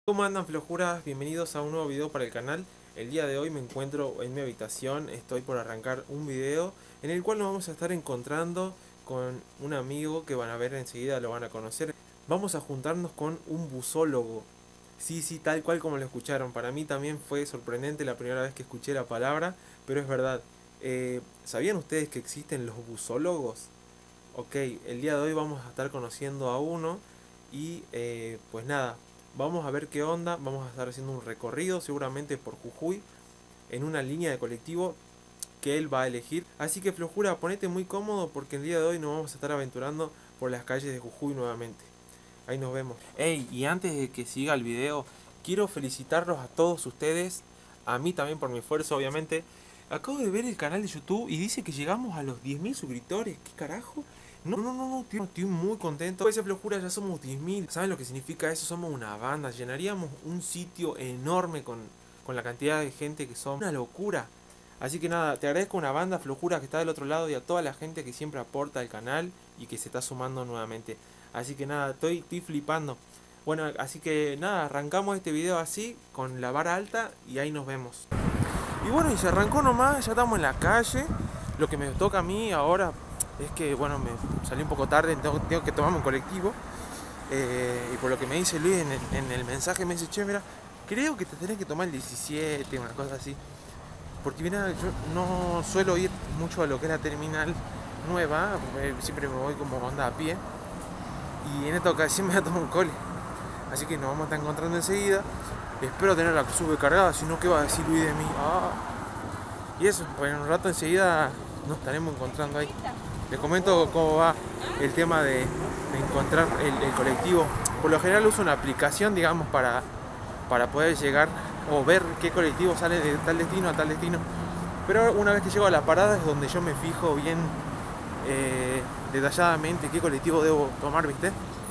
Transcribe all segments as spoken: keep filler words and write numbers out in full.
¿Cómo andan, flojuras? Bienvenidos a un nuevo video para el canal. El día de hoy me encuentro en mi habitación, estoy por arrancar un video en el cual nos vamos a estar encontrando con un amigo que van a ver enseguida, lo van a conocer. Vamos a juntarnos con un busólogo. Sí, sí, tal cual como lo escucharon. Para mí también fue sorprendente la primera vez que escuché la palabra, pero es verdad. Eh, ¿Sabían ustedes que existen los busólogos? Ok, el día de hoy vamos a estar conociendo a uno y eh, pues nada. Vamos a ver qué onda, vamos a estar haciendo un recorrido seguramente por Jujuy en una línea de colectivo que él va a elegir. Así que flojura, ponete muy cómodo porque el día de hoy nos vamos a estar aventurando por las calles de Jujuy nuevamente. Ahí nos vemos. Ey, y antes de que siga el video, quiero felicitarlos a todos ustedes, a mí también por mi esfuerzo obviamente. Acabo de ver el canal de YouTube y dice que llegamos a los diez mil suscriptores. ¿Qué carajo? No, no, no, no, tío, estoy muy contento. Pues flojura, ya somos diez mil. ¿Saben lo que significa eso? Somos una banda. Llenaríamos un sitio enorme con, con la cantidad de gente que somos. Una locura. Así que nada, te agradezco a una banda flojura que está del otro lado y a toda la gente que siempre aporta al canal y que se está sumando nuevamente. Así que nada, estoy, estoy flipando. Bueno, así que nada, arrancamos este video así, con la vara alta y ahí nos vemos. Y bueno, y se arrancó nomás, ya estamos en la calle. Lo que me toca a mí ahora es que, bueno, me salí un poco tarde, tengo, tengo que tomarme un colectivo. Eh, y por lo que me dice Luis en el, en el mensaje, me dice, che, mira, creo que te tenés que tomar el diecisiete, una cosa así. Porque mira, yo no suelo ir mucho a lo que es la terminal nueva, siempre me voy como onda a pie. Y en esta ocasión me voy a tomar un cole. Así que nos vamos a estar encontrando enseguida. Espero tener la sube cargada, si no, ¿qué va a decir Luis de mí? Ah. Y eso, pues en un rato enseguida nos estaremos encontrando ahí. Les comento cómo va el tema de, de encontrar el, el colectivo. Por lo general uso una aplicación, digamos, para, para poder llegar o ver qué colectivo sale de tal destino a tal destino. Pero una vez que llego a la parada es donde yo me fijo bien eh, detalladamente qué colectivo debo tomar, ¿viste?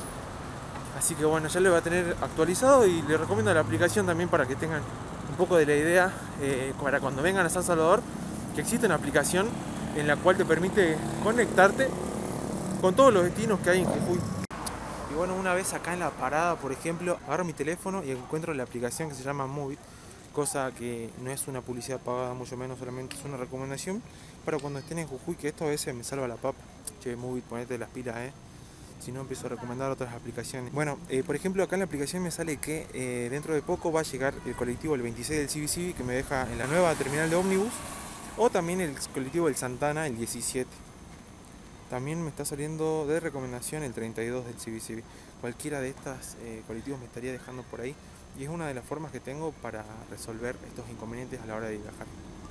Así que bueno, ya lo voy a tener actualizado y les recomiendo la aplicación también para que tengan un poco de la idea eh, para cuando vengan a San Salvador, que existe una aplicación en la cual te permite conectarte con todos los destinos que hay en Jujuy. Y bueno, una vez acá en la parada, por ejemplo, agarro mi teléfono y encuentro la aplicación que se llama Movit, cosa que no es una publicidad pagada, mucho menos, solamente es una recomendación para cuando estén en Jujuy, que esto a veces me salva la papa. Che, Movit, ponete las pilas, eh. Si no, empiezo a recomendar otras aplicaciones. Bueno, eh, por ejemplo, acá en la aplicación me sale que eh, dentro de poco va a llegar el colectivo el veintiséis del C B C B, que me deja en la nueva terminal de ómnibus. O también el colectivo del Santana, el diecisiete. También me está saliendo de recomendación el treinta y dos del C B C B. Cualquiera de estos eh, colectivos me estaría dejando por ahí. Y es una de las formas que tengo para resolver estos inconvenientes a la hora de viajar.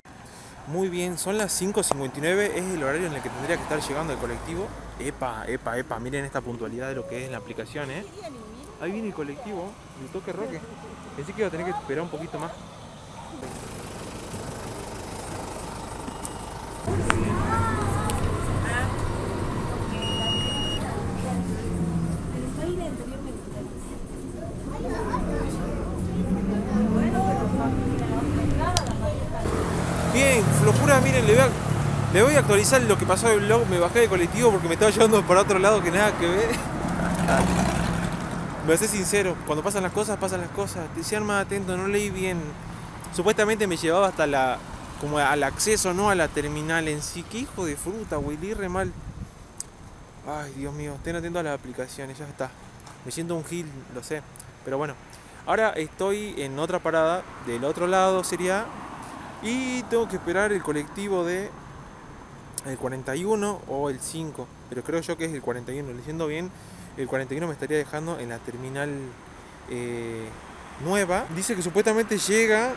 Muy bien, son las cinco cincuenta y nueve, es el horario en el que tendría que estar llegando el colectivo. Epa, epa, epa, miren esta puntualidad de lo que es la aplicación, ¿eh? Ahí viene el colectivo, el toque roque. Pensé que iba a tener que esperar un poquito más. Bien, flojura, miren, le voy, a, le voy a actualizar lo que pasó del vlog. Me bajé del colectivo porque me estaba llevando para otro lado que nada que ver. Me voy a ser sincero, cuando pasan las cosas, pasan las cosas. Te sean más atentos, no leí bien. Supuestamente me llevaba hasta la, como al acceso, no a la terminal en sí. Qué hijo de fruta, güey, leí re mal. Ay, Dios mío, estén atentos a las aplicaciones, ya está. Me siento un gil, lo sé. Pero bueno, ahora estoy en otra parada, del otro lado sería... Y tengo que esperar el colectivo de el cuarenta y uno o el cinco, pero creo yo que es el cuarenta y uno. Leyendo bien, el cuarenta y uno me estaría dejando en la terminal eh, nueva. Dice que supuestamente llega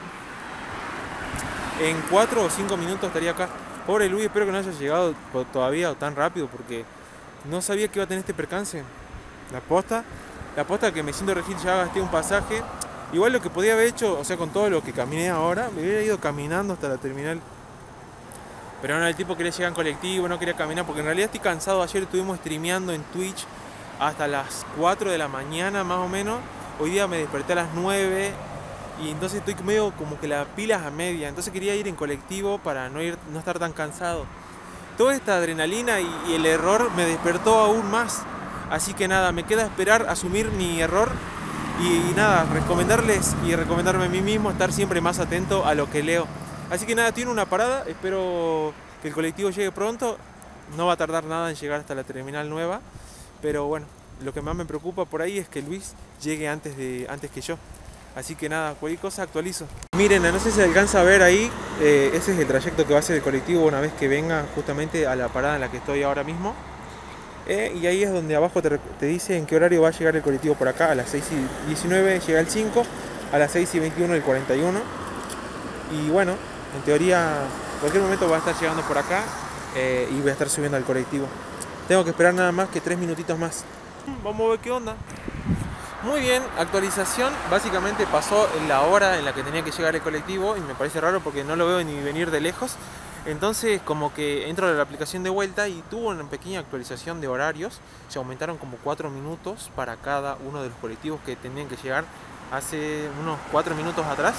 en cuatro o cinco minutos, estaría acá. Pobre Luis, espero que no haya llegado todavía o tan rápido porque no sabía que iba a tener este percance. La posta, la posta que me siento regil, ya gasté un pasaje. Igual lo que podía haber hecho, o sea, con todo lo que caminé ahora, me hubiera ido caminando hasta la terminal. Pero no, el tipo quería llegar en colectivo, no quería caminar, porque en realidad estoy cansado. Ayer estuvimos streameando en Twitch hasta las cuatro de la mañana más o menos. Hoy día me desperté a las nueve y entonces estoy medio como que las pilas a media. Entonces quería ir en colectivo para no, ir, no estar tan cansado. Toda esta adrenalina y, y el error me despertó aún más. Así que nada, me queda esperar asumir mi error Y, y nada, recomendarles y recomendarme a mí mismo estar siempre más atento a lo que leo. Así que nada, tiene una parada, espero que el colectivo llegue pronto. No va a tardar nada en llegar hasta la terminal nueva, pero bueno, lo que más me preocupa por ahí es que Luis llegue antes, de, antes que yo. Así que nada, cualquier cosa actualizo. Miren, no sé si se alcanza a ver ahí, eh, ese es el trayecto que va a hacer el colectivo una vez que venga justamente a la parada en la que estoy ahora mismo. Eh, y ahí es donde abajo te, te dice en qué horario va a llegar el colectivo por acá. A las seis y diecinueve llega el cinco, a las seis y veintiuno el cuarenta y uno. Y bueno, en teoría, en cualquier momento va a estar llegando por acá. Eh, y voy a estar subiendo al colectivo. Tengo que esperar nada más que tres minutitos más. Vamos a ver qué onda. Muy bien, actualización. Básicamente pasó la hora en la que tenía que llegar el colectivo y me parece raro porque no lo veo ni venir de lejos. Entonces como que entro a la aplicación de vuelta y tuvo una pequeña actualización de horarios. Se aumentaron como cuatro minutos para cada uno de los colectivos que tenían que llegar hace unos cuatro minutos atrás.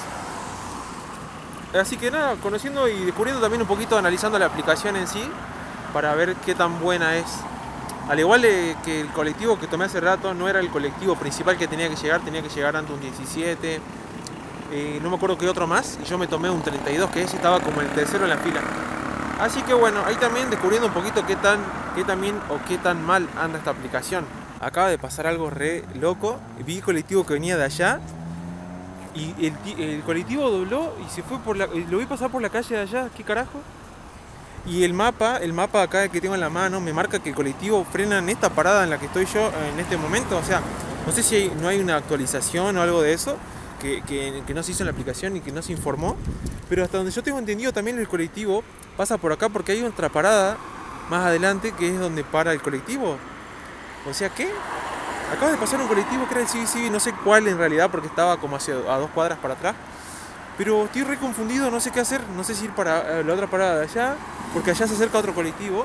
Así que nada, conociendo y descubriendo también un poquito, analizando la aplicación en sí, para ver qué tan buena es. Al igual de que el colectivo que tomé hace rato no era el colectivo principal que tenía que llegar, tenía que llegar antes un diecisiete, eh, no me acuerdo qué otro más, y yo me tomé un treinta y dos, que ese estaba como el tercero en la fila. Así que bueno, ahí también descubriendo un poquito qué tan, qué tan bien o qué tan mal anda esta aplicación. Acaba de pasar algo re loco, vi el colectivo que venía de allá, y el, el colectivo dobló y se fue por la... Lo vi pasar por la calle de allá, ¿qué carajo? Y el mapa, el mapa acá que tengo en la mano, me marca que el colectivo frena en esta parada en la que estoy yo en este momento. O sea, no sé si hay, no hay una actualización o algo de eso, que, que, que no se hizo en la aplicación y que no se informó. Pero hasta donde yo tengo entendido también el colectivo pasa por acá porque hay otra parada más adelante que es donde para el colectivo. O sea, ¿qué? Acaba de pasar un colectivo que era el C B C B, no sé cuál en realidad porque estaba como hacia, a dos cuadras para atrás. Pero estoy re confundido, no sé qué hacer, no sé si ir para la otra parada de allá, porque allá se acerca otro colectivo.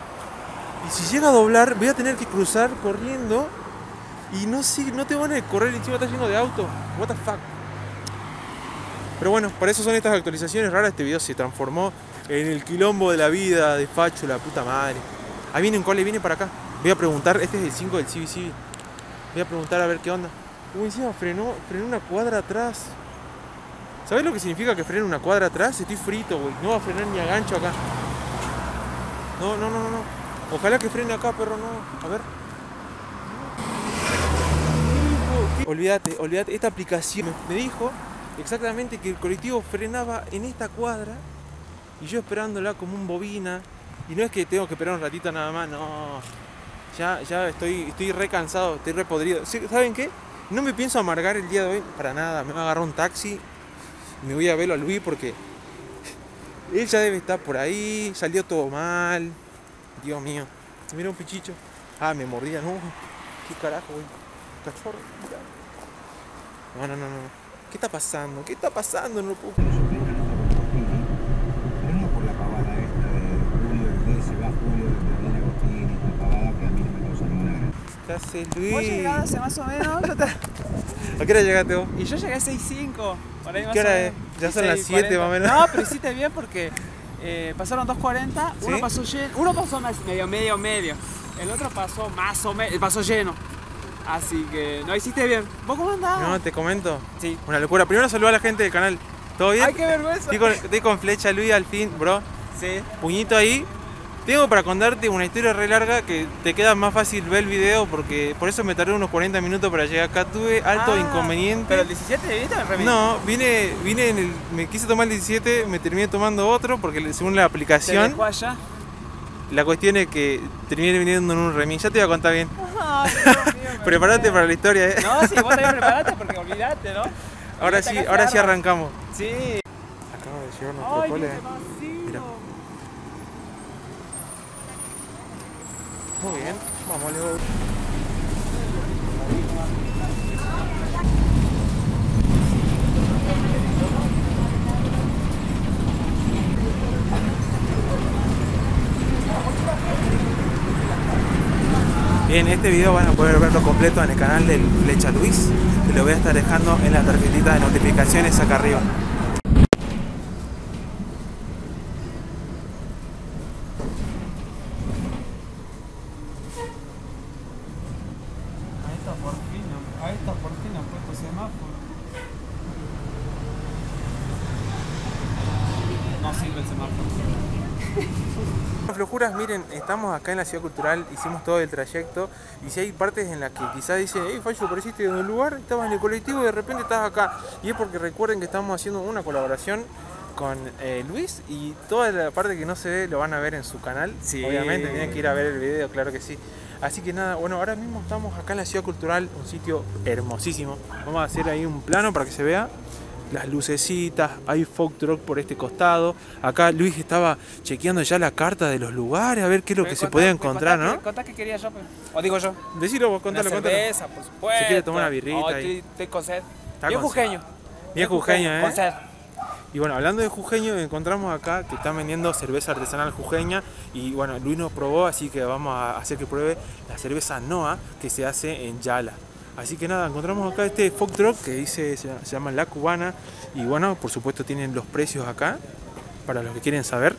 Y si llega a doblar, voy a tener que cruzar corriendo. Y no sé, no te van a correr, encima está lleno de autos. What the fuck. Pero bueno, para eso son estas actualizaciones raras. Este video se transformó en el quilombo de la vida de Facho, la puta madre. Ahí viene un cole, viene para acá. Voy a preguntar, este es el cinco del C B C B. Voy a preguntar a ver qué onda. Uy, encima frenó, frenó una cuadra atrás. ¿Sabes lo que significa que frene una cuadra atrás? Estoy frito, güey. No va a frenar ni a gancho acá. No, no, no, no, no. Ojalá que frene acá, perro, no. A ver. Olvídate, olvídate. Esta aplicación me dijo exactamente que el colectivo frenaba en esta cuadra y yo esperándola como un bobina. Y no es que tengo que esperar un ratito nada más, no. Ya, ya estoy, estoy re cansado, estoy re podrido. ¿Saben qué? No me pienso amargar el día de hoy para nada. Me voy a agarrar un taxi. Me voy a verlo a Luis porque él ya debe estar por ahí. Salió todo mal. Dios mío. Mira un pichicho. Ah, me mordía, no. ¿Qué carajo, güey? Cachorro. No, no, no, no. ¿Qué está pasando? ¿Qué está pasando? No lo puedo. Pero no por la pavada esta de Julio, de se va Julio, de Daniel Agostini, esta pavada que a mí no me causa ninguna gracia. ¿Qué hace Luis? Vos llegabas hace más o menos. Yo te... ¿A qué hora llegaste vos? Y yo llegué a seis cinco. Por ahí más ¿Qué o hora menos. es? Ya son las seis siete cuarenta. más o menos. No, pero hiciste bien porque eh, pasaron dos cuarenta. Uno ¿Sí? pasó lleno. Uno pasó más, medio, medio, medio. El otro pasó más o menos. Pasó lleno. Así que no hiciste bien. ¿Vos cómo andás? No, te comento. Sí. Una locura. Primero saludo a la gente del canal. ¿Todo bien? Ay, qué vergüenza. Estoy con, estoy con flecha Luis al fin, bro. Sí. Puñito ahí. Tengo para contarte una historia re larga que te queda más fácil ver el video porque por eso me tardé unos cuarenta minutos para llegar acá. Tuve alto Ah, inconveniente. ¿Pero el diecisiete viniste o el remis? No, vine, vine en el, me quise tomar el diecisiete, me terminé tomando otro porque según la ¿Te aplicación, dejó allá? la cuestión es que terminé viniendo en un remis. Ya te voy a contar bien. Ay, Dios mío, me Prepárate muero. para la historia, eh. No, sí, vos también preparate porque olvidate, ¿no? Ahora Olvidate sí, acá ahora se sí arma. arrancamos. Sí. Acaba de llegar nuestro Ay, cole. qué vacío. Mira. Muy bien, vamos luego. Bien, este video van a poder verlo completo en el canal del Flecha Luis. Te lo voy a estar dejando en la tarjetita de notificaciones acá arriba. Ahí está por fin, ahí está por fin, pues. sirve el semáforo. Flojuras, miren, estamos acá en la Ciudad Cultural, hicimos todo el trayecto y si hay partes en las que quizás dicen, hey Fallo, apareciste en un lugar, estabas en el colectivo y de repente estás acá. Y es porque recuerden que estamos haciendo una colaboración con eh, Luis y toda la parte que no se ve lo van a ver en su canal. Sí. Obviamente tienen que ir a ver el video, claro que sí. Así que nada, bueno, ahora mismo estamos acá en la Ciudad Cultural, un sitio hermosísimo. Vamos a hacer ahí un plano para que se vea. Las lucecitas, hay food truck por este costado. Acá Luis estaba chequeando ya la carta de los lugares, a ver qué es lo que se podía encontrar, ¿no? Contá que quería yo, pues. O digo yo. Decilo vos, contalo, Una contalo. cerveza, por supuesto. Si quiere tomar una birrita Oh, ahí. estoy, estoy con sed. Está Bien con sed. jujeño. Bien jujeño, ¿eh? Con sed. Y bueno, hablando de jujeño, encontramos acá que están vendiendo cerveza artesanal jujeña. Y bueno, Luis nos probó, así que vamos a hacer que pruebe la cerveza Noa que se hace en Yala. Así que nada, encontramos acá este food truck que dice, se llama La Cubana. Y bueno, por supuesto tienen los precios acá, para los que quieren saber.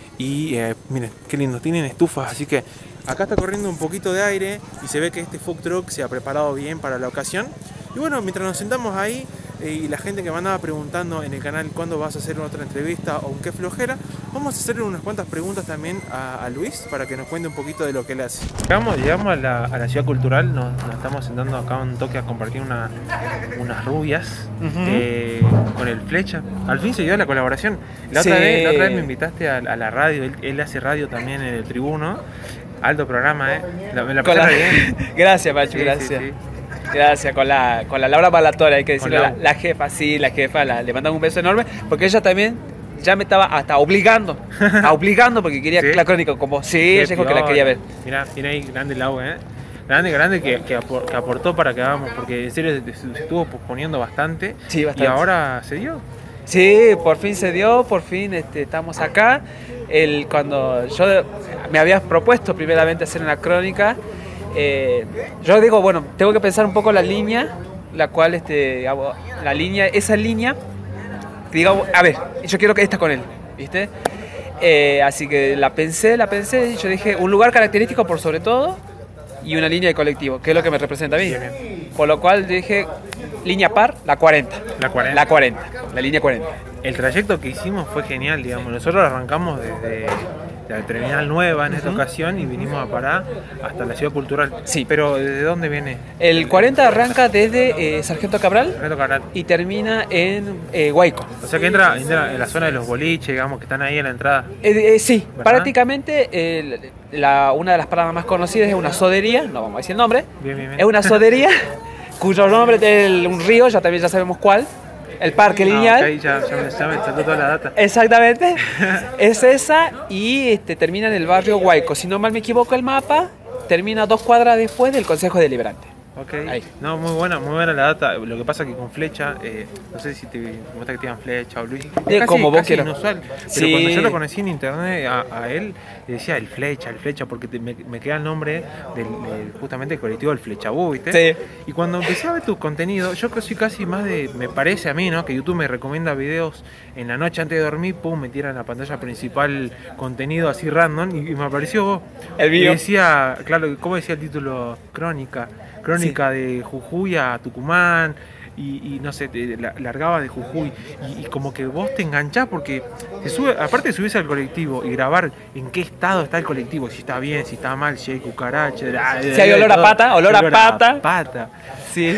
Y eh, miren, qué lindo, tienen estufas, así que acá está corriendo un poquito de aire y se ve que este food truck se ha preparado bien para la ocasión. Y bueno, mientras nos sentamos ahí eh, y la gente que me andaba preguntando en el canal cuándo vas a hacer otra entrevista o en qué flojera, vamos a hacerle unas cuantas preguntas también a, a Luis para que nos cuente un poquito de lo que él hace. Llegamos, llegamos a, la, a la Ciudad Cultural, nos, nos estamos sentando acá un toque a compartir una, unas rubias Uh-huh. eh, con el Flecha. Al fin se dio la colaboración. La, Sí. otra, vez, la otra vez me invitaste a, a la radio, él, él hace radio también en el Tribuno. Alto programa, ¿eh? La, me la Con pasé la... bien. Gracias, Pacho, Sí, gracias. sí, sí. Gracias, con la, con la Laura Balatora, hay que Con decirlo, la, Lau. la jefa, sí, la jefa, la- le mandamos un beso enorme, porque ella también ya me estaba hasta obligando, a obligando porque quería ¿Sí? la crónica con vos. Sí, Qué ella dijo que la piola. quería ver. Mirá, mira ahí, grande Lau, ¿eh? Grande, grande que, que, apor- que aportó para que hagamos, porque en serio se, se estuvo posponiendo bastante. Sí, bastante. Y ahora se dio. Sí, por fin se dio, por fin este, estamos acá. El, cuando yo me habías propuesto primeramente hacer una crónica, eh, yo digo, bueno, tengo que pensar un poco la línea, la cual, este, hago- la línea, esa línea, digamos, a ver, yo quiero que esta con él, ¿viste? Eh, así que la pensé, la pensé, y yo dije, un lugar característico por sobre todo, y una línea de colectivo, que es lo que me representa a mí. Bien, Por lo cual dije, línea par, la cuarenta. La cuarenta. La cuarenta, la línea cuarenta. El trayecto que hicimos fue genial, digamos. Nosotros arrancamos desde la terminal nueva en esta Ujú. ocasión y vinimos a parar hasta la Ciudad Cultural. Sí. Pero ¿desde dónde viene? El cuarenta arranca desde eh, Sargento Cabral Reto Carral. y termina en eh, Huayco. O sea que entra, entra en la zona de los boliches, digamos, que están ahí en la entrada. Eh, eh, sí, ¿Verdad? prácticamente eh, la, una de las paradas más conocidas es una sodería, no vamos a decir el nombre, Bien, bien, bien. es una sodería cuyo nombre es el- un río, ya también ya sabemos cuál, el Parque Ah, Lineal. ok, ya, ya me, ya me saltó toda la data. Exactamente, es esa y este, termina en el barrio Huayco. Si no mal me equivoco el mapa, termina dos cuadras después del Consejo Deliberante. Ok, Ahí. no, muy buena, muy buena la data. Lo que pasa que con Flecha, eh, no sé si te gusta que te digan Flecha o Luis. Es casi, como vos casi quieras. inusual. Pero Sí. cuando yo lo conocí en internet a, a él, le decía el Flecha, el Flecha, porque te- me, me queda el nombre del, del- justamente el colectivo del Flechabú, ¿viste? Sí. Y cuando empecé a ver tu contenido, yo soy casi más de, me parece a mí, ¿no? Que YouTube me recomienda videos en la noche antes de dormir, pum, me tira en la pantalla principal contenido así random y, y me apareció vos. El Y mío. decía, claro, ¿cómo decía el título? Crónica. Crónica de Jujuy a Tucumán. Y, y no sé, te la- largaba de Jujuy. Y, y como que vos te enganchás porque se sube, aparte de subirse al colectivo y grabar en qué estado está el colectivo, si está bien, si está mal, si hay cucaracha, Si hay olor a pata, olor a pata. pata. Sí.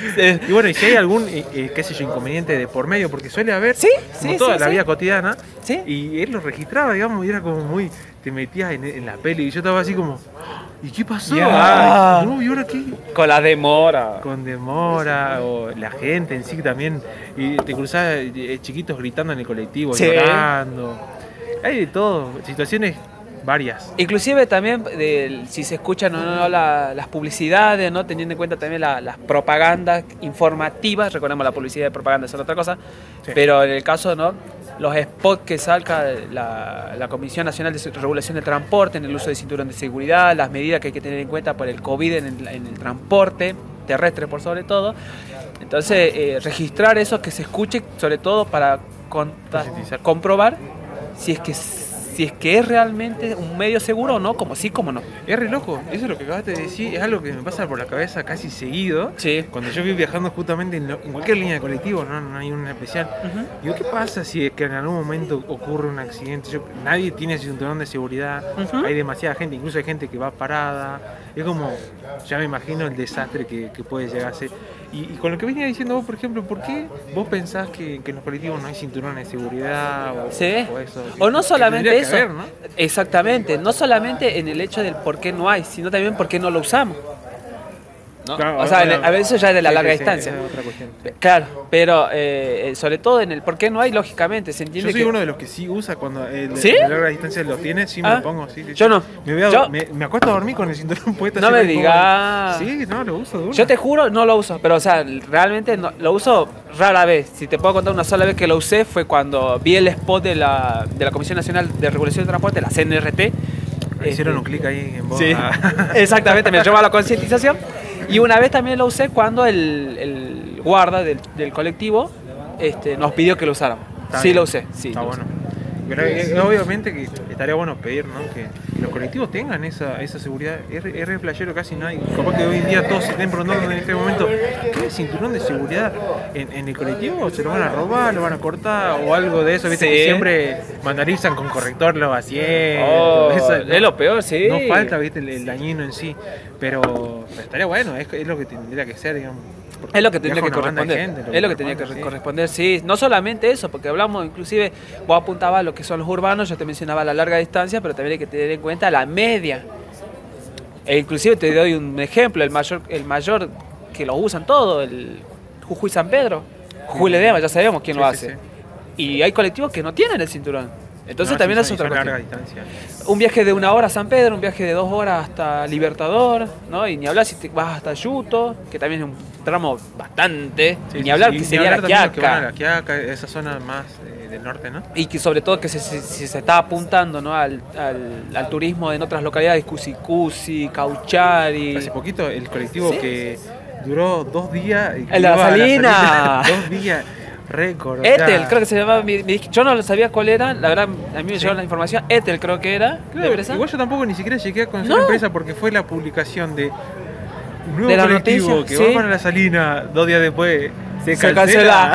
Y bueno, y si hay algún, eh, eh, qué sé yo, inconveniente de por medio, porque suele haber, Sí, como sí, toda sí, la sí. vida cotidiana, Sí. y él lo registraba, digamos, y era como muy, te metías en, en la peli, y yo estaba así como, ¿y qué pasó? Ya. Ay, no, ¿y ahora qué? Con la demora. Con demora, o la gente en sí también, y te cruzás eh, chiquitos gritando en el colectivo, Sí. llorando, hay de todo, situaciones varias. Inclusive también de, si se escuchan o no la- las publicidades, ¿no? Teniendo en cuenta también la- las propagandas informativas, recordemos la publicidad y propaganda es otra cosa, Sí. pero en el caso, ¿no? Los spots que saca la, la Comisión Nacional de Regulación del Transporte en el uso de cinturón de seguridad, las medidas que hay que tener en cuenta por el COVID en el, en el transporte terrestre por sobre todo. Entonces, eh, registrar eso, que se escuche, sobre todo para conta- Concientizar. comprobar si es que si es que es realmente un medio seguro o no, como sí, como no. Es re loco, eso es lo que acabaste de decir, es algo que me pasa por la cabeza casi seguido. Sí. Cuando yo voy viajando justamente en, lo- en cualquier línea de colectivo, no, no hay una especial. Ujú. Digo, ¿qué pasa si es que en algún momento ocurre un accidente? Yo- nadie tiene cinturón de seguridad, Ujú. hay demasiada gente, incluso hay gente que va parada. Es como, ya me imagino el desastre que, que puede llegar a ser. Y, y con lo que venía diciendo vos, por ejemplo, ¿por qué vos pensás que, que en los colectivos no hay cinturones de seguridad o, Sí. o eso? O no Que solamente tendría eso. que haber, ¿no? Exactamente. No solamente en el hecho del por qué no hay, sino también por qué no lo usamos. ¿no? Claro, O sea, en claro. el- a veces ya es de la Sí, larga sí, sí, distancia. esa es otra cuestión. Claro, pero eh, sobre todo en el por qué no hay, lógicamente, se Yo entiende soy que... uno de los que sí usa cuando el ¿Sí? de larga distancia lo tiene, sí me Ah, lo pongo, sí, sí, yo sí. no. Me, voy a- Yo- me, me acuesto a dormir con el cinturón puesto. No así me como- digas. Sí, no, lo uso de una. Yo te juro, no lo uso, pero o sea, realmente no- lo uso rara vez. Si te puedo contar una sola vez que lo usé fue cuando vi el spot de la, de la Comisión Nacional de Regulación de Transporte, la C N R T. Hicieron Este, un clic ahí en vos. Sí, Ah. exactamente, me llevó a la concientización. Y una vez también lo usé cuando el, el guarda del, del colectivo este, nos pidió que lo usáramos. Está Sí bien. lo usé, sí. Está lo bueno. usé. Pero eh, obviamente que estaría bueno pedir, ¿no? Que los colectivos tengan esa, esa seguridad. Es re, es re flashero, casi nadie. Capaz que hoy en día todos se estén preguntando en este momento, ¿qué es cinturón de seguridad en, en el colectivo? ¿Se lo van a robar? ¿Lo van a cortar? O algo de eso, viste, Sí. que siempre vandalizan con corrector los asientos. Oh, Eso, es lo peor, sí. No falta, viste, el, el dañino en sí. Pero, pero estaría bueno, es, es lo que tendría que ser, digamos. porque Es lo que tendría que viaja una banda de corresponder. gente, lo es lo que tendría que corresponde, sí. corresponder, sí. No solamente eso, porque hablamos, inclusive, vos apuntabas a lo que son los urbanos, yo te mencionaba la larga distancia, pero también hay que tener en cuenta la media. E inclusive te doy un ejemplo, el mayor, el mayor que lo usan todo, el Jujuy San Pedro. Jujuy Ledesma, ya sabemos quién Sí, lo sí, hace. sí. Y hay colectivos que no tienen el cinturón. Entonces No, también sí, es son- otra son cuestión. larga distancia. Un viaje de una hora a San Pedro, un viaje de dos horas hasta Libertador, ¿no? Y ni hablar si te vas hasta Yuto, que también es un tramo bastante. Sí, y ni sí, hablar sí, que ni sería hablar la también los que van a Quiaca. La Quiaca, esa zona más eh, del norte, ¿no? Y que sobre todo que se, se, se- se está apuntando, ¿no? al, al, al turismo en otras localidades, Cusicusi, Cauchari. Hace poquito el colectivo ¿Sí? que duró dos días. y que El de la iba a Salina. dos días, récord. o Etel, sea, creo que se llamaba. mi- mi- Yo no sabía cuál era, la verdad, a mí me Sí. llegó la información. Etel, creo que era. creo- ¿de empresa? igual yo tampoco ni siquiera llegué a conocer No. la empresa porque fue la publicación de un nuevo De la colectivo noticia, que sí. va para la Salina dos días después. Se, Se cancela.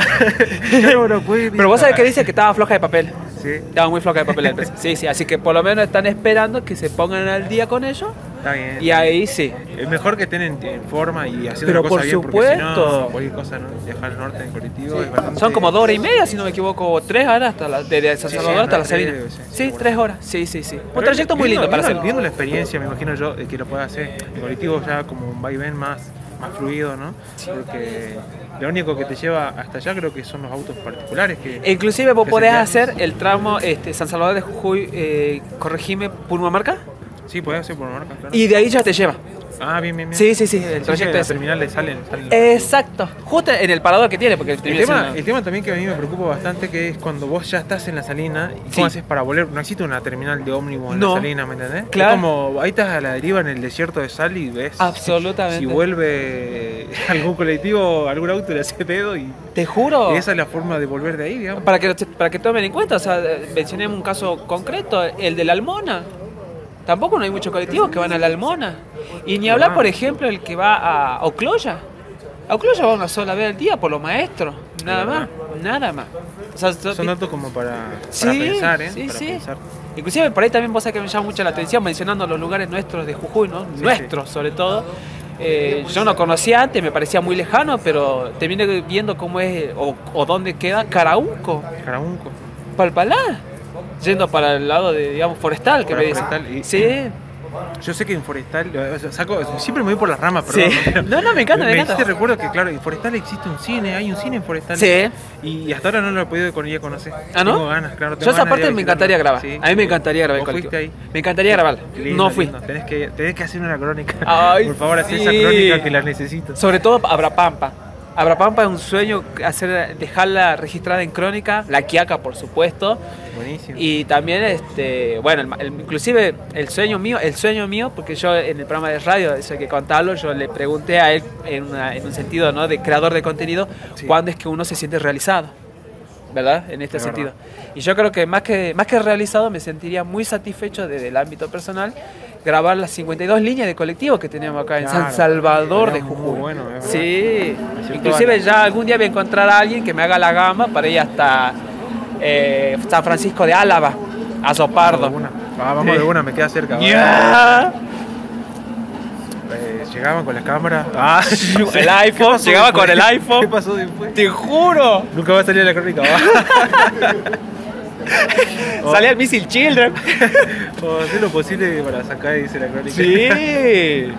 Ya no lo puede Pero vos sabés que visitar. dice que estaba floja de papel. Sí, Estaba muy floja de papel la empresa. Sí, sí, así que por lo menos están esperando que se pongan al día con ello. está bien. Y ahí sí. Es mejor que estén en, en forma y haciendo Pero la cosa por bien, porque si no, supuesto. cualquier cosa, ¿no? Viajar al norte en colectivo es bastante... Son como dos horas y media, si no me equivoco, o tres horas hasta la, desde San Sí, Salvador sí, hasta la tres, Salina. sí, Sí, seguro. tres horas. Sí, sí, sí. Un Pero trayecto muy viendo- lindo para viendo, hacer. Viendo la experiencia, me imagino yo, de que lo pueda hacer. El colectivo ya como un vaivén más, más fluido, ¿no? Porque lo único que te lleva hasta allá creo que son los autos particulares que... E inclusive vos que podés se hacer el tramo este, San Salvador de Jujuy, eh, corregime, Purmamarca, Sí, podés hacer por marca, claro. y de ahí ya te lleva. Ah, bien, bien, bien. Sí, sí, sí, el Sí, sí, trayecto en la es. terminal le salen... salen Exacto, justo en el parador que tiene, porque El termina tema, siendo- el tema también que a mí me preocupa bastante que es cuando vos ya estás en la Salina y Sí. cómo haces para volver. No existe una terminal de ómnibus en No. la Salina, ¿me entendés? Claro. Es como ahí estás a la deriva en el desierto de sal y ves Absolutamente. si vuelve algún colectivo, algún auto le hace pedo y, Te juro. y esa es la forma de volver de ahí, digamos. Para que, para que tomen en cuenta, o sea, mencionemos un caso concreto, el de la Almona. Tampoco no hay muchos colectivos que van a la Almona. Y ni hablar, Ah. por ejemplo, el que va a Ocloya. A Ocloya va una sola vez al día por los maestros. Nada Es más, verdad. nada más. O sea, so- Son datos como para, para Sí, pensar, ¿eh? sí, para sí. pensar. Inclusive por ahí también vos sabés que me llama mucho la atención mencionando los lugares nuestros de Jujuy, ¿no? Sí, nuestros sobre todo. Eh, yo no conocía antes, me parecía muy lejano, pero te vine viendo cómo es o, o dónde queda Caraunco, Caraunco. Palpalá, yendo para el lado de, digamos, forestal, que Para me dicen. Forestal, y- Sí, Yo sé que en Forestal, o sea, saco, siempre me voy por las ramas, Sí. perdón. pero No, no, me encanta, me encanta. hiciste recuerdo que, claro, en Forestal existe un cine, hay un cine en Forestal. sí. Y hasta ahora no lo he podido con ella conocer. ¿Ah, no? Tengo ganas, claro. Yo tengo esa ganas de parte ir a me encantaría visitarlo. grabar. Sí. A mí me encantaría grabar el ¿Vos fuiste colectivo. ahí? Me encantaría grabar. Lindo, No fui. lindo. Tenés que, tenés que hacer una crónica. Ay, Por favor, haz sí. esa crónica que la necesito. Sobre todo Abrapampa. Abrapampa es un sueño hacer, dejarla registrada en crónica, la Quiaca por supuesto, Buenísimo. y también este, bueno, el- el- inclusive el sueño mío, el sueño mío, porque yo en el programa de radio, eso hay que contarlo, yo le pregunté a él en, una- en un sentido, ¿no?, de creador de contenido, Sí. cuándo es que uno se siente realizado. ¿verdad? En este Es sentido. verdad. Y yo creo que más que, más que realizado, me sentiría muy satisfecho desde el ámbito personal grabar las cincuenta y dos líneas de colectivo que tenemos acá en Claro, San Salvador de estaría muy Jujuy. bueno, es verdad. Sí, Hacer inclusive toda ya algún día voy a encontrar a alguien que me haga la gama para ir hasta eh, San Francisco de Álava, a Sopardo. Vamos de una, Ah, vamos de una, me queda cerca. Ya. Eh, llegaban con la cámara. Ah, El iPhone, llegaba con el ¿Qué iPhone. pasó después? Te juro. Nunca va a salir la crónica. Oh. Salía el Missile Children. O hacer lo posible para sacar, dice la crónica. Sí.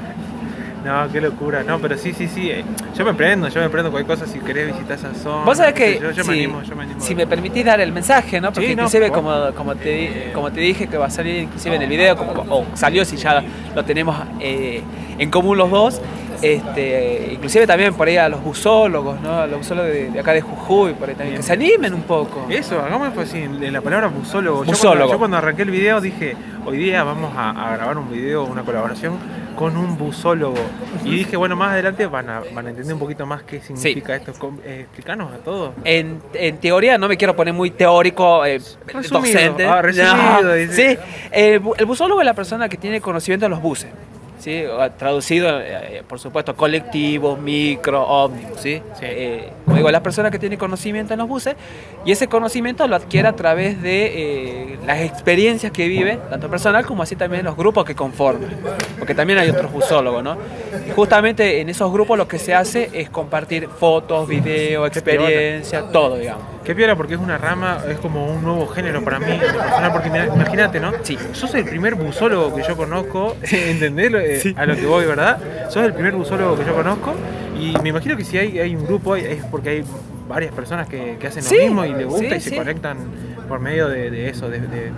No, qué locura. No, pero sí, sí, sí. eh, Yo me prendo, yo me prendo cualquier cosa si querés visitar esa zona. Vos sabés que Yo, yo sí, me animo, yo me animo. si me permitís dar el mensaje, ¿no? Porque Sí, no, inclusive por como, como, te, di- como te dije que va a salir inclusive en el video, como, o salió si ya lo tenemos eh, en común los dos, este, inclusive también por ahí a los busólogos, ¿no? A los busólogos de, de acá de Jujuy, por ahí también, que se animen un poco. Eso, hagamos énfasis en, en la palabra busólogo. Yo Busólogo. cuando, yo cuando arranqué el video dije, hoy día vamos a, a grabar un video, una colaboración con un busólogo. Y dije, bueno, más adelante van a, van a entender un poquito más qué significa esto. Com- eh, explicanos a todos. En, en teoría, no me quiero poner muy teórico, eh, Resumido. docente. Ah, resumido, No, dice. sí, el, bu- el busólogo es la persona que tiene conocimiento de los buses. ¿Sí? O traducido, eh, por supuesto, colectivos, micro, ómnibus, ¿sí? Sí. Eh, como digo, la persona que tiene conocimiento en los buses y ese conocimiento lo adquiere a través de eh, las experiencias que vive, tanto personal como así también los grupos que conforman, porque también hay otros busólogos, ¿no? Y justamente en esos grupos lo que se hace es compartir fotos, videos, experiencias, todo, digamos. Qué piola, porque es una rama, es como un nuevo género para mí, en lo personal, porque mira, imagínate, ¿no? Sí. Sos el primer busólogo que yo conozco, ¿entendés lo- eh, Sí. a lo que voy, verdad? Sos el primer busólogo que yo conozco y me imino que si hay, hay un grupo hay- es porque hay varias personas que, que hacen Sí, lo mismo y les gusta sí, y se sí. conectan por medio de, de eso, de, de,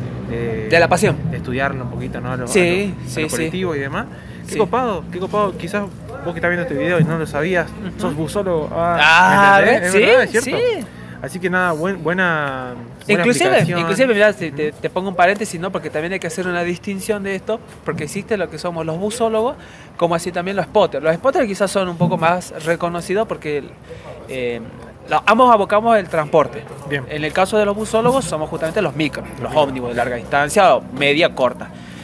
de- De la pasión. de estudiarlo un poquito, ¿no? A los, Sí, a los- a sí, los sí. colectivos y demás. Qué Sí. copado, qué copado. Quizás vos que estás viendo este video y no lo sabías, sos busólogo. Ah, ¿me entendés? ¿ves? Es Sí, verdad, es cierto. sí. Así que nada, buen- buena, buena Inclusive, aplicación. inclusive mirá, te, te- te pongo un paréntesis, ¿no? Porque también hay que hacer una distinción de esto, porque existe lo que somos los busólogos, como así también los spotters. Los spotters quizás son un poco más reconocidos porque eh, lo- ambos abocamos el transporte. Bien. En el caso de los busólogos somos justamente los micros, los ómnibus de larga distancia o media corta.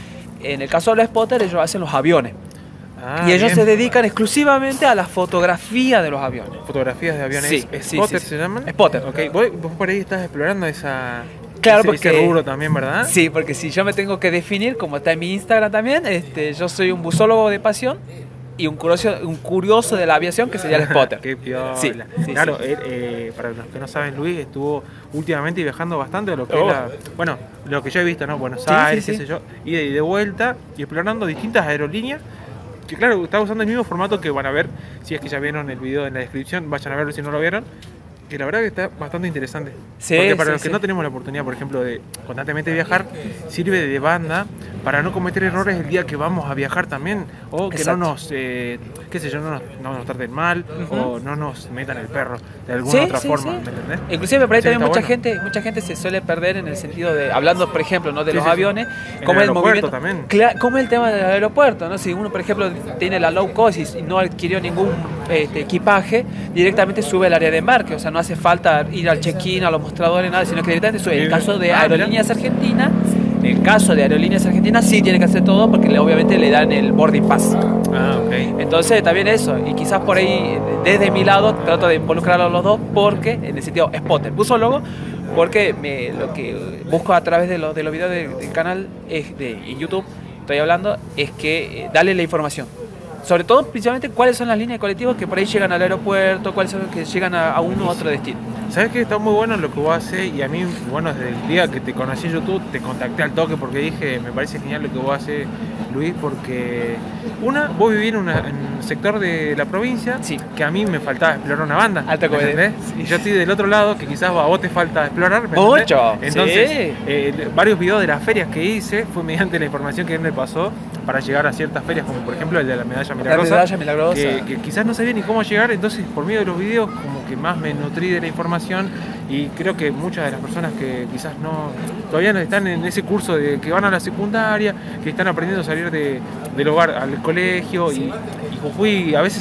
En el caso de los spotters ellos hacen los aviones. Ah, y ellos bien. se dedican exclusivamente a la fotografía de los aviones. Fotografías de aviones. Sí, sí, ¿Spotter sí, sí. se llaman? Spotter. Ok, vos, vos por ahí estás explorando esa, Claro, ese, ese porque- rubro también, ¿verdad? Sí, porque si yo me tengo que definir, como está en mi Instagram también, este, yo soy un busólogo de pasión y un curioso, un curioso de la aviación que sería el spotter. Qué piola. Sí, sí, claro, sí. él, eh, para los que no saben, Luis estuvo últimamente viajando bastante a lo que Oh. es la- bueno, lo que yo he visto, ¿no? Buenos Sí, Aires, sí, qué sí. sé yo, ida y de vuelta y explorando distintas aerolíneas. Que claro, está usando el mismo formato que van a ver, si es que ya vieron el video en la descripción, vayan a verlo si no lo vieron. Que la verdad que está bastante interesante. Sí, Porque para sí, los que sí. no tenemos la oportunidad, por ejemplo, de constantemente viajar, sirve de banda para no cometer errores el día que vamos a viajar también. O que Exacto. no nos, eh, qué sé yo, no nos, no nos traten mal Ujú. o no nos metan el perro de alguna Sí, otra sí, forma, sí. ¿me entendés? Inclusive por ahí Sí, también está mucha bueno. gente, mucha gente se suele perder en el sentido de, hablando por ejemplo, ¿no? de Sí, los sí, sí. aviones, En como el el aeropuerto movimiento, también. Cla- como el tema del aeropuerto, ¿no? Si uno por ejemplo tiene la low cost y no adquirió ningún este, equipaje, directamente sube al área de embarque, o sea, no hace falta ir al check-in, a los mostradores, nada, sino que directamente sube. En el caso de Ah, Aerolíneas Argentinas, en el caso de Aerolíneas Argentinas sí tiene que hacer todo porque le- obviamente le dan el boarding pass. Ah, ok. Entonces también eso, y quizás por ahí desde mi lado trato de involucrar a los dos porque, en el sentido spotter, busólogo, porque me, lo que busco a través de, los de los videos de- del canal es de, en YouTube, estoy hablando, es que eh, darle la información. Sobre todo, principalmente, cuáles son las líneas de colectivos que por ahí llegan al aeropuerto, cuáles son los que llegan a, a uno u otro destino. ¿Sabes que está muy bueno lo que vos haces? Y a mí, bueno, desde el día que te conocí en YouTube, te contacté al toque porque dije, me parece genial lo que vos haces, Luis, porque una, vos vivís en, una- en un sector de la provincia Sí. que a mí me faltaba explorar una banda. Alta ¿me comedia. entendés? Y yo estoy del otro lado, que quizás a vos te falta explorar. ¿me entendés? Mucho, Entonces, sí. eh, varios videos de las ferias que hice fue mediante la información que él me pasó para llegar a ciertas ferias, como por ejemplo el de la medalla milagrosa. medalla milagrosa. Que, que quizás no sabía ni cómo llegar, entonces por medio de los videos como que más me nutrí de la información y creo que muchas de las personas que quizás no todavía no están en ese curso de que van a la secundaria, que están aprendiendo a salir de, del hogar al colegio y, y Jujuy a veces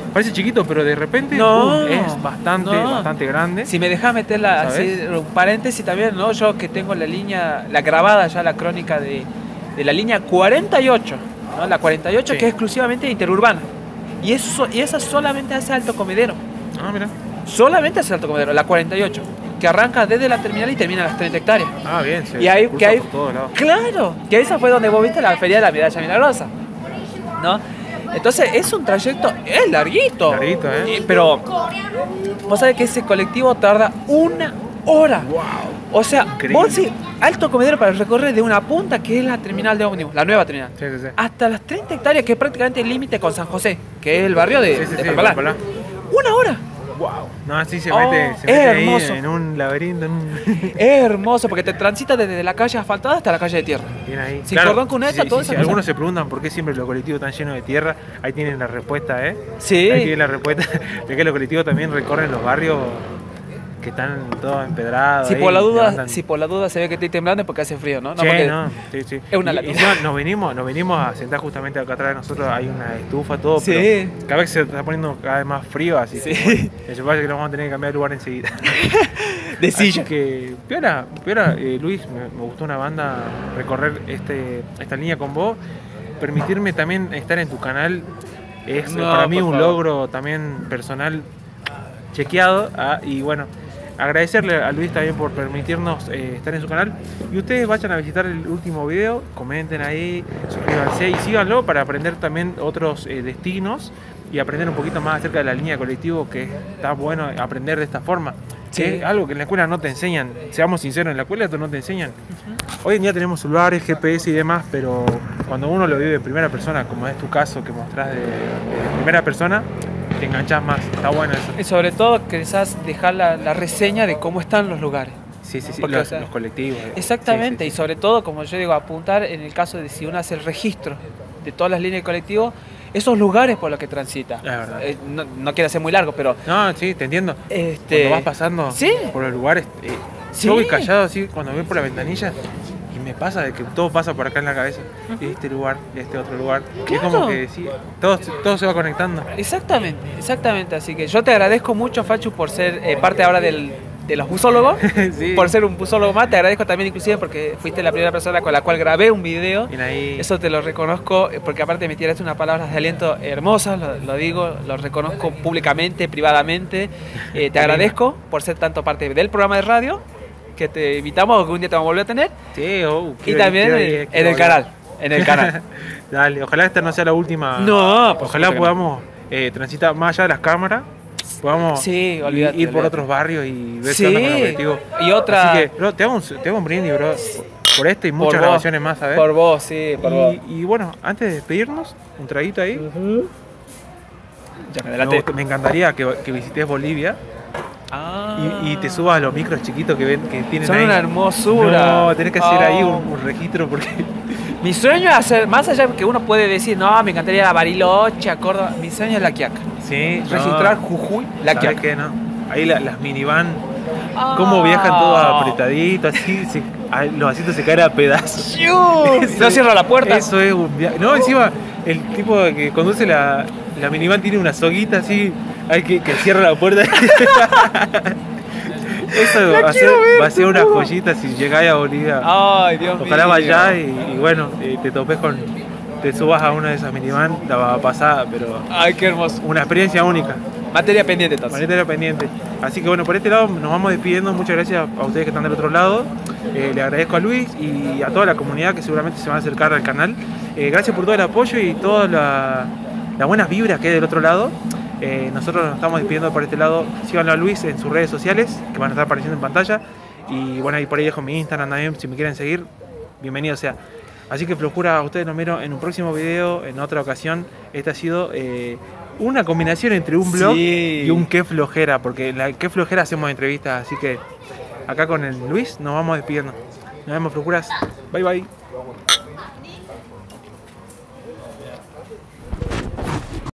parece chiquito, pero de repente No, pum, es bastante, no. bastante grande. Si me dejas meterla así, ¿Sabes? un paréntesis también, ¿no? Yo que tengo la línea, la grabada ya, la crónica de, de la línea cuarenta y ocho, ¿no? La cuarenta y ocho Sí. que es exclusivamente interurbana. Y, eso, y esa solamente hace Alto Comedero. Ah, mira. Solamente hace Alto Comedero, la cuarenta y ocho. Que arranca desde la terminal y termina a las treinta hectáreas. Ah, bien. Se Y ahí, cruza que ahí, por todos lados. claro, que esa fue donde vos viste la feria de la medalla milagrosa, ¿no? Entonces es un trayecto, es larguito. Larguito, ¿eh? Y- pero vos sabés que ese colectivo tarda una hora. Wow. O sea, Increíble. vos sí, Alto Comedero para recorrer de una punta que es la terminal de ómnibus, la nueva terminal, Sí, sí, sí. hasta las treinta hectáreas que es prácticamente el límite con San José, que es el barrio de, Sí, sí, de sí, Papalá. Papalá. Una hora. Wow. No, así se Oh, mete, se es mete ahí hermoso. en un laberinto, en un... Es hermoso porque te transita desde la calle asfaltada hasta la calle de tierra. Bien ahí. Sin cordón cuneta, si, todo si, eso si pasa. algunos se preguntan por qué siempre los colectivos están llenos de tierra, ahí tienen la respuesta, ¿eh? Sí. Ahí tienen la respuesta de que los colectivos también recorren los barrios que están todos empedrados. Si ahí, por la duda, levantan- si por la duda se ve que estoy temblando es porque hace frío, ¿no? No, Sí, porque no, sí, sí. es una Y- lata. y encima nos venimos, nos venimos a sentar justamente acá atrás de nosotros, hay una estufa, todo, Sí. pero cada vez se está poniendo cada vez más frío, así Sí. que bueno, eso pasa que nos vamos a tener que cambiar de lugar enseguida. de Así silla. que, Piora, Piora, eh, Luis, me, me gustó una banda recorrer este, esta línea con vos. Permitirme también estar en tu canal es No, para mí por un favor. logro también personal chequeado. Ah, y bueno, agradecerle a Luis también por permitirnos eh, estar en su canal. Y ustedes vayan a visitar el último video, comenten ahí, suscríbanse y síganlo para aprender también otros eh, destinos y aprender un poquito más acerca de la línea de colectivo, que está bueno aprender de esta forma. Sí. Que es algo que en la escuela no te enseñan, seamos sinceros, en la escuela esto no te enseñan. Hoy en día tenemos celulares, G P S y demás, pero cuando uno lo vive en primera persona, como es tu caso que mostrás de, de primera persona, te enganchás más, está bueno eso. Y sobre todo quizás dejar la, la reseña de cómo están los lugares. Sí, sí, sí, Porque, los, o sea, los colectivos. eh. Exactamente, Sí, sí, y sobre todo, como yo digo, apuntar en el caso de si uno hace el registro de todas las líneas de colectivo, esos lugares por los que transita. Es verdad. Eh, no, no quiero ser muy largo, pero No, sí, te entiendo. este, Cuando vas pasando Sí. por los lugares, eh, Sí. yo voy callado así cuando voy por la ventanilla y me pasa de que todo pasa por acá en la cabeza. Este lugar, este otro lugar. Y es como Claro. que sí, todo, todo se va conectando. Exactamente, exactamente. Así que yo te agradezco mucho, Fachu, por ser eh, parte ahora del, de los busólogos, Sí. por ser un busólogo más. Te agradezco también inclusive porque fuiste la primera persona con la cual grabé un video. Bien ahí. Eso te lo reconozco eh, porque aparte me tiraste unas palabras de aliento hermosas, lo, lo digo, lo reconozco públicamente, privadamente. Eh, te agradezco por ser tanto parte del programa de radio, que te invitamos, que un día te vamos a volver a tener, Sí, oh, y quiero- también quiero en, ir, en quiero el volver. canal. En el canal. Dale, ojalá esta no sea la última. No, por Ojalá supuesto que no. podamos eh, transitar más allá de las cámaras. Podamos Sí, ir- olvídate, ir por olvídate. otros barrios y ver Sí, qué onda con el colectivo. y otra- Así que, bro, te hago un, te hago un brindis, bro. Por esto y Por muchas vos, grabaciones más, ¿sabes? Por vos, sí, por vos. Y, y bueno, antes de despedirnos, un traguito ahí. Ya me Me, adelanté. gust- me encantaría que, que visites Bolivia Ah. y, y te subas a los micros chiquitos que ven que tienen Son ahí. una hermosura. No, tenés que hacer ahí Oh. un, un registro porque Mi sueño es hacer, más allá de que uno puede decir, no, me encantaría ir a Bariloche, a Córdoba, mi sueño es La Quiaca. sí, Registrar no, Jujuy, La ¿sabes Quiaca. qué, no? Ahí la- las minivan, Ah. cómo viajan todos apretaditos, así, se- ay, los asientos se caen a pedazos. Eso- No cierra la puerta. Eso es un viaje. No, encima, el tipo que conduce la, la minivan tiene una soguita así, hay que, que cierra la puerta. Eso La va a, ser, quiero ver, va a ser te una juro. joyita si llegáis a Bolivia. Ay, Dios mío. Ojalá vayas y, y bueno, eh, te topes con. Te subas a una de esas minivan, la pasada, pero Ay, qué hermoso. una experiencia única. Materia pendiente entonces. Manera pendiente. Así que bueno, por este lado nos vamos despidiendo. Muchas gracias a ustedes que están del otro lado. Eh, le agradezco a Luis y a toda la comunidad que seguramente se van a acercar al canal. Eh, gracias por todo el apoyo y todas la- las buenas vibras que hay del otro lado. Eh, nosotros nos estamos despidiendo por este lado. Síganlo a Luis en sus redes sociales que van a estar apareciendo en pantalla. Y bueno, ahí por ahí dejo mi Instagram también si me quieren seguir. Bienvenido sea. Así que flojura, a ustedes nos miro en un próximo video, en otra ocasión. Esta ha sido eh, una combinación entre un blog Sí. y un qué flojera, porque en la qué flojera hacemos entrevistas, así que acá con el Luis nos vamos despidiendo. Nos vemos, flojuras. Bye bye.